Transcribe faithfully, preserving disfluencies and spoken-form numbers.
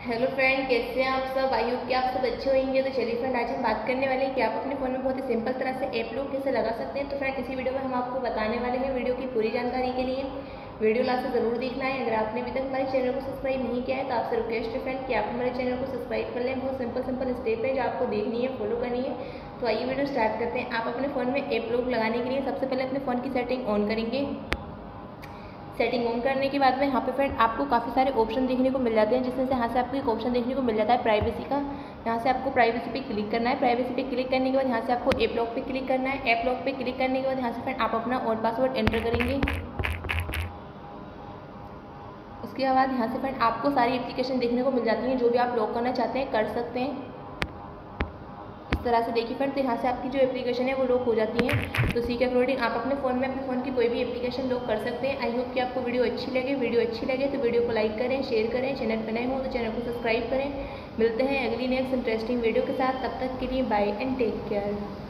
Hello friend, कैसे हैं आप सब। आई होप कि आप सब अच्छे होंगे। तो चलिए फ्रेंड, आज हम बात करने वाले हैं कि आप अपने फ़ोन में बहुत ही सिंपल तरह से ऐप लोग कैसे लगा सकते हैं। तो फ्रेंड, इसी वीडियो में हम आपको बताने वाले हैं। वीडियो की पूरी जानकारी के लिए वीडियो लास्ट से ज़रूर देखना है। अगर आपने अभी तक हमारे चैनल को सब्सक्राइब नहीं किया है तो आपसे रिक्वेस्ट है फ्रेंड कि आप हमारे चैनल को सब्सक्राइब कर लें। बहुत सिंपल सिंपल स्टेप है जो आपको देखनी है, फॉलो करनी है। तो आइए वीडियो स्टार्ट करते हैं। आप अपने फ़ोन में ऐप लोग लगाने के लिए सबसे पहले अपने फ़ोन की सेटिंग ऑन करेंगे। सेटिंग ऑन करने के बाद में यहाँ पे फ्रेंड आपको काफ़ी सारे ऑप्शन देखने को मिल जाते हैं, जिसमें से यहाँ से आपको एक ऑप्शन देखने को मिल जाता है प्राइवेसी का। यहाँ से आपको प्राइवेसी पे क्लिक करना है। प्राइवेसी पे क्लिक करने के बाद यहाँ से आपको ऐप लॉक पे क्लिक करना है। ऐप लॉक पे क्लिक करने के बाद यहाँ से फ्रेंड आप अपना और पासवर्ड एंटर करेंगे। उसके बाद यहाँ से फ्रेंड आपको सारी एप्लीकेशन देखने को मिल जाती हैं। जो भी आप लॉक करना चाहते हैं कर सकते हैं। इस तरह से देखिए फ्रेंड, तो यहाँ से आपकी जो एप्लीकेशन है वो लॉक हो जाती है। तो इसी के अकॉर्डिंग आप अपने फ़ोन में अपने फ़ोन की कोई भी एप्लीकेशन लॉक कर सकते हैं। आई होप कि आपको वीडियो अच्छी लगे। वीडियो अच्छी लगे तो वीडियो को लाइक करें, शेयर करें। चैनल पर नए हो तो चैनल को सब्सक्राइब करें। मिलते हैं अगली नेक्स्ट इंटरेस्टिंग वीडियो के साथ। तब तक के लिए बाय एंड टेक केयर।